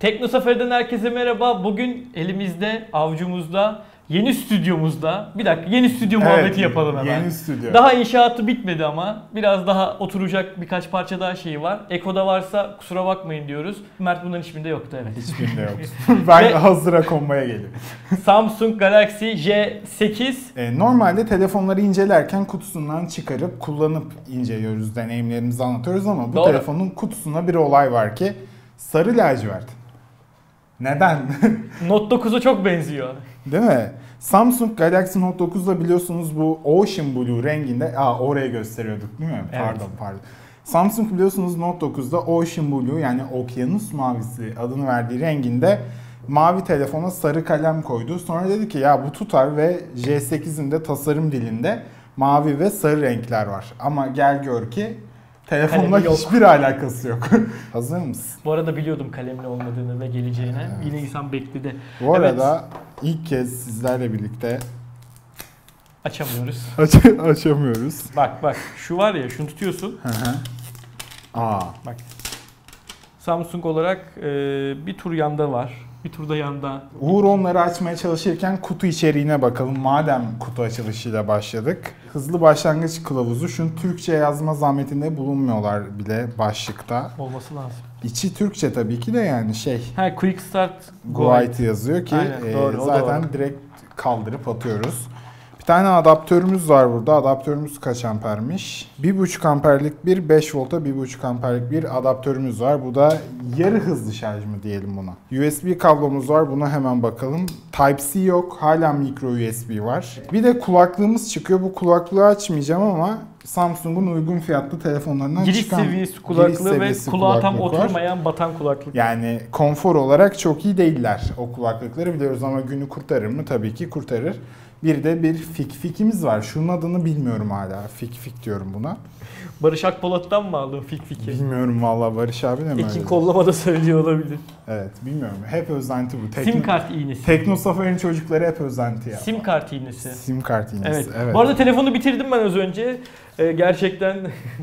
Tekno Safari'den herkese merhaba. Bugün elimizde, avucumuzda, yeni stüdyomuzda. Bir dakika, yeni stüdyo muhabbeti yapalım hemen. Yeni stüdyo. Daha inşaatı bitmedi ama biraz daha oturacak birkaç parça daha şeyi var. Eko'da varsa kusura bakmayın diyoruz. Mert bunların hiçbirinde yoktu, evet. Hiçbirinde yoktu. Ben hazıra konmaya geliyorum. Samsung Galaxy J8. Normalde telefonları incelerken kutusundan çıkarıp kullanıp inceliyoruz, deneyimlerimizi anlatıyoruz ama bu Doğru. telefonun kutusunda bir olay var ki sarı lacivert. Neden? Note 9'a çok benziyor. Değil mi? Samsung Galaxy Note 9'da biliyorsunuz bu Ocean Blue renginde, oraya gösteriyorduk değil mi? Evet. Pardon. Samsung biliyorsunuz Note 9'da Ocean Blue yani okyanus mavisi adını verdiği renginde mavi telefona sarı kalem koydu. Sonra dedi ki ya bu tutar ve J8'in de tasarım dilinde mavi ve sarı renkler var. Ama gel gör ki telefonla Kalemi yok. hiçbir alakası yok. Hazır mısın? Bu arada biliyordum kalemli olmadığını ve geleceğini. Evet. Yine insan bekledi. Bu arada ilk kez sizlerle birlikte Açamıyoruz. açamıyoruz. Bak şu var ya, şunu tutuyorsun. Hı hı. Bak. Samsung olarak bir tur yanda var. Bir tur da yanda. Uğur onları açmaya çalışırken kutu içeriğine bakalım. Madem kutu açılışıyla başladık. Hızlı başlangıç kılavuzu. Şunu Türkçe yazma zahmetinde bulunmuyorlar bile başlıkta. Olması lazım. İçi Türkçe tabii ki de yani Ha, Quick Start Guide yazıyor ki Aynen, doğru, o zaten doğru. direkt kaldırıp atıyoruz. Bir tane adaptörümüz var burada. Adaptörümüz kaç ampermiş? 1.5 amperlik bir 5 volta 1.5 amperlik bir adaptörümüz var. Bu da yarı hızlı şarj mı diyelim buna. USB kablomuz var. Buna hemen bakalım. Type-C yok. Hala micro USB var. Bir de kulaklığımız çıkıyor. Bu kulaklığı açmayacağım ama Samsung'un uygun fiyatlı telefonlarından giriş çıkan seviyesi kulaklığı ve seviyesi kulağa tam kulaklık var. oturmayan batan kulaklık. Yani konfor olarak çok iyi değiller o kulaklıkları biliyoruz ama günü kurtarır mı? Tabii ki kurtarır. Bir de bir fikimiz var. Şunun adını bilmiyorum hala. Fik diyorum buna. Barış Akpolat'tan mı aldın Fik'i? Bilmiyorum vallahi Barış abi de mi Ekin öyle? kollamada söylüyor olabilir. Evet bilmiyorum. Hep özenti bu. Sim kart iğnesi. Tekno Safari'nin çocukları hep özenti ya. Sim kart iğnesi. Sim kart iğnesi. Evet. Evet. Bu arada telefonu bitirdim ben az önce. Gerçekten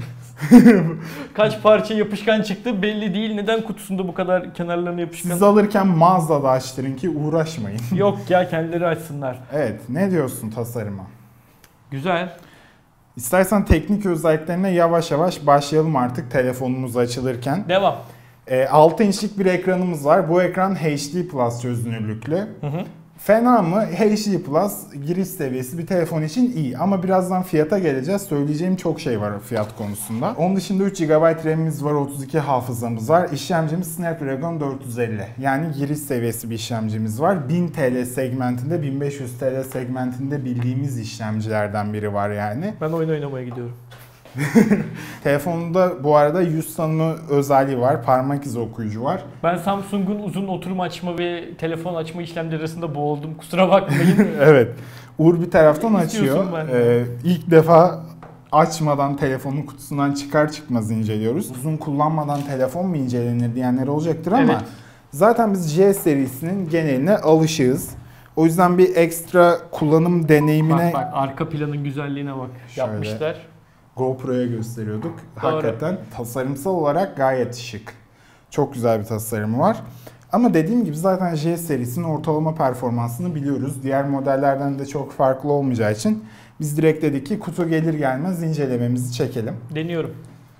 kaç parça yapışkan çıktı belli değil. Neden kutusunda bu kadar kenarlarına yapışkan? Siz alırken mağazada açtırın ki uğraşmayın. Yok ya, kendileri açsınlar. Evet. Ne diyorsun tasarıma? Güzel. İstersen teknik özelliklerine yavaş yavaş başlayalım artık telefonumuz açılırken. Devam. 6 inçlik bir ekranımız var. Bu ekran HD Plus çözünürlüklü. Fena mı? HD Plus giriş seviyesi bir telefon için iyi. Ama birazdan fiyata geleceğiz. Söyleyeceğim çok şey var fiyat konusunda. Onun dışında 3 GB RAM'imiz var, 32 hafızamız var. İşlemcimiz Snapdragon 450. Yani giriş seviyesi bir işlemcimiz var. 1000 TL segmentinde, 1500 TL segmentinde bildiğimiz işlemcilerden biri var yani. Ben oyun oynamaya gidiyorum. Telefonunda bu arada yüz tanıma özelliği var. Parmak izi okuyucu var. Ben Samsung'un uzun oturum açma ve telefon açma işlemleri arasında boğuldum. Kusura bakmayın. Evet. Uğur bir taraftan açıyor. İstiyorsun ben. İlk defa açmadan telefonun kutusundan çıkar çıkmaz inceliyoruz. Uzun kullanmadan telefon mu incelenir diyenler olacaktır ama Evet. zaten biz J serisinin geneline alışığız. O yüzden bir ekstra kullanım deneyimine Bak arka planın güzelliğine bak. Şöyle. Yapmışlar. GoPro'ya gösteriyorduk. Doğru. Hakikaten tasarımsal olarak gayet şık. Çok güzel bir tasarımı var. Ama dediğim gibi zaten J serisinin ortalama performansını biliyoruz. Diğer modellerden de çok farklı olmayacağı için biz direkt dedik ki kutu gelir gelmez incelememizi çekelim. Deniyorum.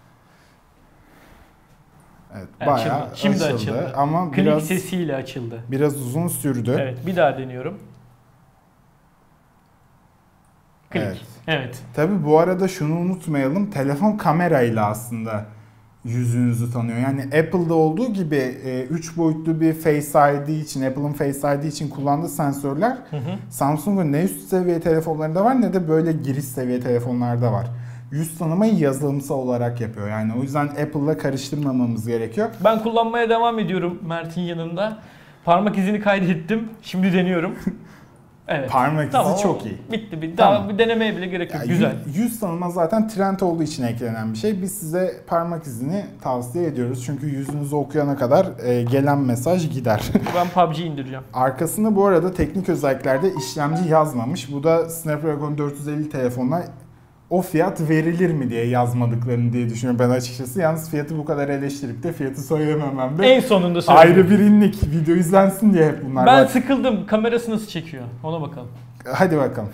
Evet, Açıldı. bayağı Şimdi açıldı. ama Klik biraz sesiyle açıldı. uzun sürdü. Evet, bir daha deniyorum. Klik. Evet. Evet. Tabii bu arada şunu unutmayalım. Telefon kamerayla aslında yüzünüzü tanıyor. Yani Apple'da olduğu gibi 3 boyutlu bir Face ID için, Apple'ın Face ID için kullandığı sensörler Samsung'un ne üst seviye telefonlarında var ne de böyle giriş seviye telefonlarda var. Yüz tanımayı yazılımsal olarak yapıyor. Yani o yüzden Apple'la karıştırmamamız gerekiyor. Ben kullanmaya devam ediyorum Mert'in yanında. Parmak izini kaydettim. Şimdi deniyorum. Evet. Parmak izi Tamam, çok iyi. Bitti. Bir Tamam. daha bir denemeye bile gerek yok. Ya, Güzel. Yüz tanıma zaten trend olduğu için eklenen bir şey. Biz size parmak izini tavsiye ediyoruz. Çünkü yüzünüzü okuyana kadar gelen mesaj gider. Ben PUBG indireceğim. Arkasında bu arada teknik özelliklerde işlemci yazmamış. Bu da Snapdragon 450 telefonla o fiyat verilir mi diye yazmadıklarını diye düşünüyorum ben açıkçası. Yalnız fiyatı bu kadar eleştirip de fiyatı söylememem de En sonunda söyleyeyim. ayrı bir inlik. Video izlensin diye hep bunlar Ben var. sıkıldım. Kamerası nasıl çekiyor? Ona bakalım. Hadi bakalım.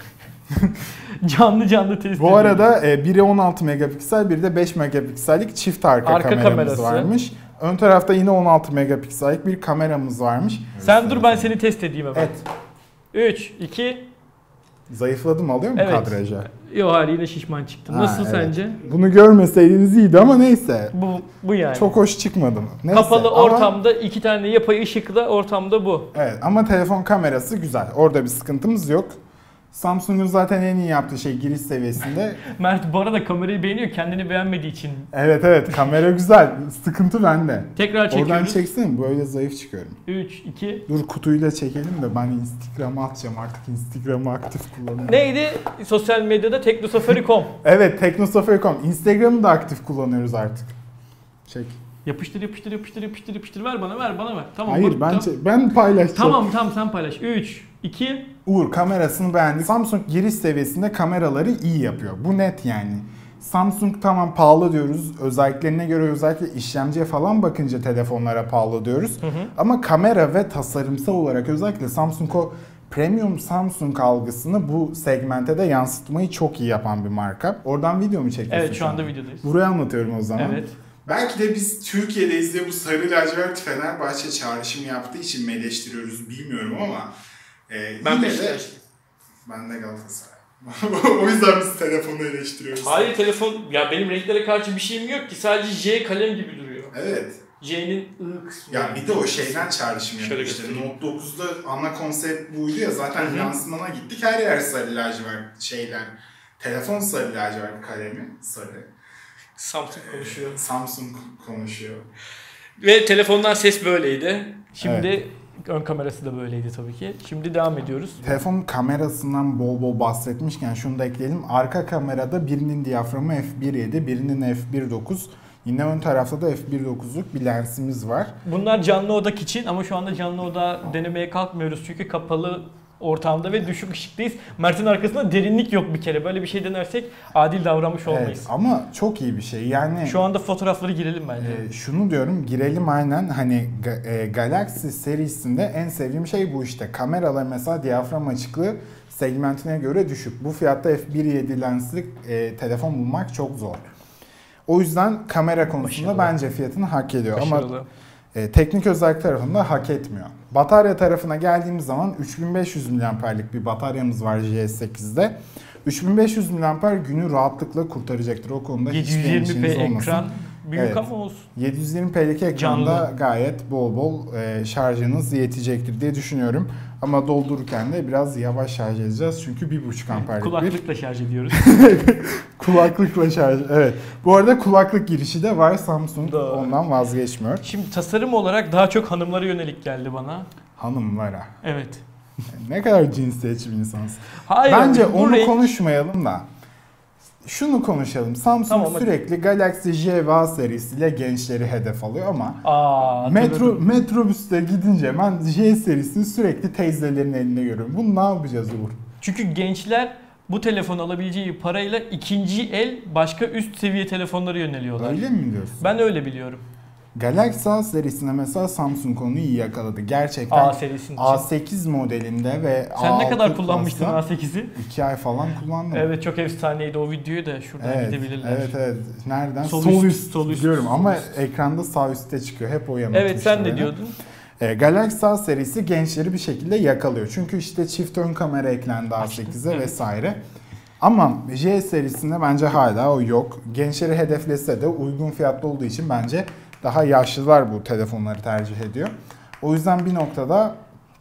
Canlı test Bu arada biri 16 megapiksel, biri de 5 megapiksellik çift arka kameramız kamerası varmış. Ön tarafta yine 16 megapiksellik bir kameramız varmış. Sen dur ben seni test edeyim hemen. Evet. 3, 2... Zayıfladım, alıyor mu Evet. kadraja? Yok haliyle şişman çıktım. Nasıl evet. sence? Bunu görmeseydiniz iyiydi ama neyse. Bu yani. Çok hoş çıkmadı mı? Neyse. Kapalı Ama- ortamda 2 tane yapay ışıkla ortamda bu. Evet ama telefon kamerası güzel. Orada bir sıkıntımız yok. Samsung'un zaten en iyi yaptığı şey giriş seviyesinde. Mert bu arada kamerayı beğeniyor kendini beğenmediği için. Evet kamera güzel. Sıkıntı bende. Tekrar çekiyoruz. Oradan çeksene, böyle zayıf çıkıyorum. 3, 2... Dur kutuyla çekelim de ben Instagram'a atacağım, artık Instagram'ı aktif kullanıyorum. Neydi? Sosyal medyada teknosafari.com. Evet, teknosafari.com. Instagram'ı da aktif kullanıyoruz artık. Çek. Yapıştır ver bana ver. Tamam. Hayır ben paylaşacağım. Tamam sen paylaş. 3, 2... Uğur kamerasını beğendik. Samsung giriş seviyesinde kameraları iyi yapıyor. Bu net yani. Samsung tamam pahalı diyoruz. Özelliklerine göre özellikle işlemciye falan bakınca telefonlara pahalı diyoruz. Ama kamera ve tasarımsal olarak özellikle Samsung o premium Samsung algısını bu segmente de yansıtmayı çok iyi yapan bir marka. Oradan video mu çekiyorsun? Evet şu anda videodayız. Buraya anlatıyorum o zaman. Evet. Belki de biz Türkiye'deyiz diye bu sarı lacivert Fenerbahçe çağrışımı yaptığı için mi eleştiriyoruz bilmiyorum ama Ben yine de Beşiktaşlıyım. ben de Galatasaray. O yüzden biz telefonu eleştiriyoruz. Hayır telefon ya benim renklere karşı bir şeyim yok ki sadece J kalem gibi duruyor. Evet. J'nin I kısmı. Ya bir de o şeyden çağrışım Şöyle yapıyor işte. göstereyim. Note 9'da ana konsept buydu ya, zaten yansımana gittik, her yer sarı lacivert şeyler. Telefon sarı lacivert kalemi sarı. Samsung konuşuyor. Samsung konuşuyor. Ve telefondan ses böyleydi. Şimdi ön kamerası da böyleydi tabii ki. Şimdi devam ediyoruz. Telefon kamerasından bol bol bahsetmişken şunu da ekleyelim. Arka kamerada birinin diyaframı f1.7, birinin f1.9. Yine ön tarafta da f1.9'luk bir lensimiz var. Bunlar canlı odak için ama şu anda canlı oda denemeye kalkmıyoruz çünkü kapalı ortamda ve düşük ışıktayız. Mert'in arkasında derinlik yok bir kere. Böyle bir şey denersek adil davranmış olmayız. Evet, ama çok iyi bir şey. Yani Şu anda fotoğrafları girelim bence. şunu diyorum, girelim aynen. Hani Galaxy serisinde en sevdiğim şey bu işte. Kameralar mesela diyafram açıklığı segmentine göre düşük. Bu fiyatta f1.7 lensli telefon bulmak çok zor. O yüzden kamera konusunda Başarılı. bence fiyatını hak ediyor. Başarılı. Ama teknik özellik tarafında hak etmiyor. Batarya tarafına geldiğimiz zaman 3500 mAh'lik bir bataryamız var GS8'de. 3500 mAh günü rahatlıkla kurtaracaktır. O konuda hiçbir 720p endişeniz olmasın. ekran büyük Evet. ama olsun. 720p'lik ekranda Canlı. gayet bol bol şarjınız yetecektir diye düşünüyorum. Ama doldururken de biraz yavaş şarj edeceğiz çünkü 1.5 amperlik bir Kulaklıkla şarj ediyoruz. kulaklıkla şarj. Evet. Bu arada kulaklık girişi de var, Samsung Doğru. ondan vazgeçmiyor. Şimdi tasarım olarak daha çok hanımlara yönelik geldi bana. Hanımlara. Evet. Ne kadar cinsiyetçi bir insansın. Hayır. Bence bu onu renk- konuşmayalım da. Şunu konuşalım. Samsung Tamam, hadi. sürekli Galaxy J ve A serisiyle gençleri hedef alıyor ama hatırladım. metrobüste gidince ben J serisini sürekli teyzelerin elinde görüyorum. Bunu ne yapacağız Uğur? Çünkü gençler bu telefon alabileceği parayla ikinci el başka üst seviye telefonlara yöneliyorlar. Öyle mi diyorsun? Ben öyle biliyorum. Galaxy A serisine mesela Samsung onu iyi yakaladı. Gerçekten A serisinin için. A8 modelinde ve Sen ne A6 kadar kullanmıştın Plus'ta A8'i? 2 ay falan kullandım. Evet çok efsaneydi o videoyu da şuradan Evet, gidebilirler. evet. Nereden? Sol üst, sol üst, biliyorum sol ama üst. ekranda sağ üstte çıkıyor. Hep o yanıltmıştı Evet sen beni. ne diyordun? Galaxy A serisi gençleri bir şekilde yakalıyor. Çünkü işte çift ön kamera eklendi A8'e evet. vesaire. Ama J serisinde bence hala o yok. Gençleri hedeflese de uygun fiyatlı olduğu için bence daha yaşlılar bu telefonları tercih ediyor. O yüzden bir noktada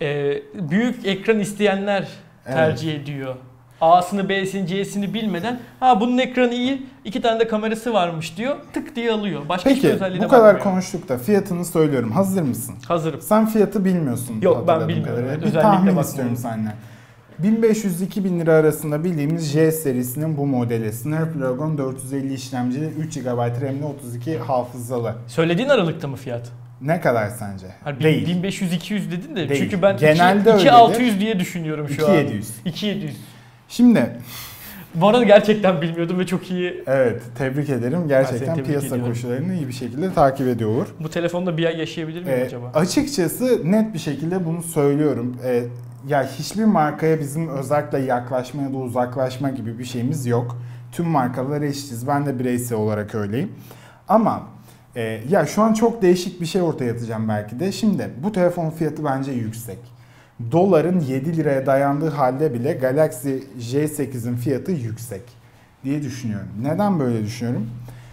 Büyük ekran isteyenler tercih ediyor. A'sını, B'sini, C'sini bilmeden bunun ekranı iyi, 2 tane de kamerası varmış diyor. Tık diye alıyor. Başka hiçbir peki özelliğine bu kadar bakmıyor. konuştuk da fiyatını söylüyorum. Hazır mısın? Hazırım. Sen fiyatı bilmiyorsun. Yok, ben hatırladığım bilmiyorum. kadarıyla. Evet, Bir özellikle tahmin bakmadım. istiyorum senden. 1500-2000 lira arasında bildiğimiz J serisinin bu modeli Snapdragon 450 işlemcili, 3 GB RAM'li, 32 hafızalı. Söylediğin aralıkta mı fiyat? Ne kadar sence? Hani Değil. 1500-200 dedin de Değil. çünkü ben Genelde 2600 diye düşünüyorum şu an. 2700. 2700. Şimdi Bu arada gerçekten bilmiyordum ve çok iyi. Evet, tebrik ederim. Gerçekten tebrik piyasa ediyorum. koşullarını iyi bir şekilde takip ediyor. Bu telefonda bir ay yaşayabilir miyim acaba? Açıkçası net bir şekilde bunu söylüyorum. Ya hiçbir markaya bizim özellikle yaklaşma ya da uzaklaşma gibi bir şeyimiz yok. Tüm markalar eşitiz. Ben de bireysel olarak öyleyim. Ama ya şu an çok değişik bir şey ortaya atacağım belki de. Şimdi bu telefon fiyatı bence yüksek. Doların 7 liraya dayandığı halde bile Galaxy J8'in fiyatı yüksek diye düşünüyorum. Neden böyle düşünüyorum?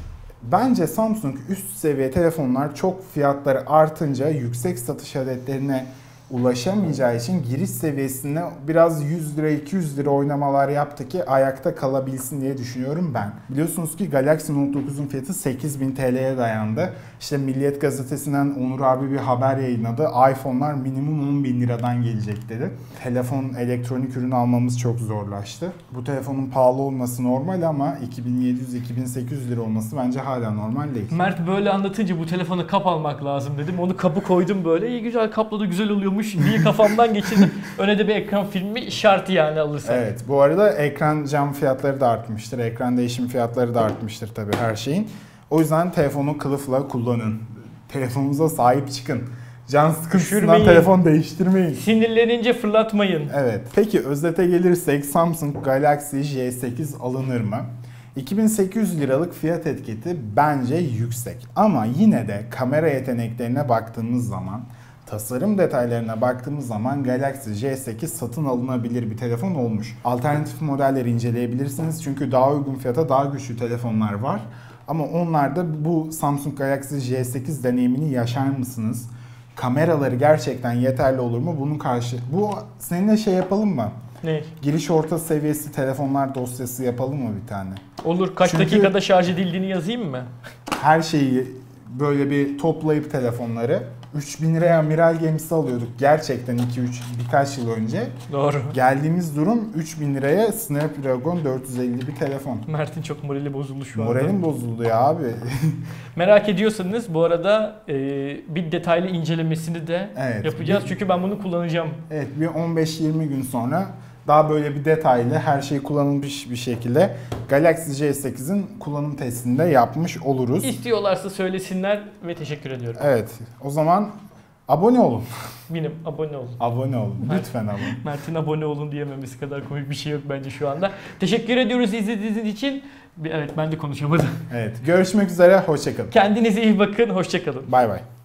Bence Samsung üst seviye telefonlar çok fiyatları artınca yüksek satış adetlerine ulaşamayacağı için giriş seviyesinde biraz 100 lira 200 lira oynamalar yaptı ki ayakta kalabilsin diye düşünüyorum ben. Biliyorsunuz ki Galaxy Note 9'un fiyatı 8.000 TL'ye dayandı. İşte Milliyet Gazetesi'nden Onur abi bir haber yayınladı. iPhone'lar minimum 10.000 liradan gelecek dedi. Telefon, elektronik ürün almamız çok zorlaştı. Bu telefonun pahalı olması normal ama 2700-2800 lira olması bence hala normal değil. Mert böyle anlatınca bu telefonu kap almak lazım dedim. Onu kapı koydum böyle. İyi güzel kapladı, güzel oluyormuş diye kafamdan geçirdim. Öne de bir ekran filmi şart yani alırsan. Evet, bu arada ekran cam fiyatları da artmıştır. Ekran değişim fiyatları da artmıştır tabii her şeyin. O yüzden telefonu kılıfla kullanın. Telefonunuza sahip çıkın. Can sıkıntısından Düşürmeyin. telefon değiştirmeyin. Sinirlenince fırlatmayın. Evet. Peki özete gelirsek Samsung Galaxy J8 alınır mı? 2800 liralık fiyat etiketi bence yüksek. Ama yine de kamera yeteneklerine baktığımız zaman, tasarım detaylarına baktığımız zaman Galaxy J8 satın alınabilir bir telefon olmuş. Alternatif modelleri inceleyebilirsiniz çünkü daha uygun fiyata daha güçlü telefonlar var. Ama onlarda bu Samsung Galaxy J8 deneyimini yaşar mısınız? Kameraları gerçekten yeterli olur mu? Bu seninle şey yapalım mı? Ne? Giriş orta seviyesi telefonlar dosyası yapalım mı bir tane? Olur. Kaç Çünkü- dakikada şarj edildiğini yazayım mı? Her şeyi böyle bir toplayıp telefonları 3000 liraya Amiral Gemisi alıyorduk gerçekten birkaç yıl önce. Doğru. Geldiğimiz durum 3000 liraya Snapdragon 450 bir telefon. Mert'in çok morali bozuldu şu anda. Moralim bozuldu ya abi. Merak ediyorsanız bu arada bir detaylı incelemesini de Evet. yapacağız. Çünkü ben bunu kullanacağım. Evet, bir 15-20 gün sonra daha böyle bir detaylı her şey kullanılmış bir şekilde Galaxy J8'in kullanım testini de yapmış oluruz. İstiyorlarsa söylesinler ve teşekkür ediyorum. Evet, o zaman abone olun. Benim abone olun. Abone olun. Lütfen abone. Mert'in abone olun diyememesi kadar komik bir şey yok bence şu anda. Teşekkür ediyoruz izlediğiniz için. Evet, ben de konuşamadım. Evet, görüşmek üzere, hoşça kalın. Kendinize iyi bakın, hoşça kalın. Bay bay.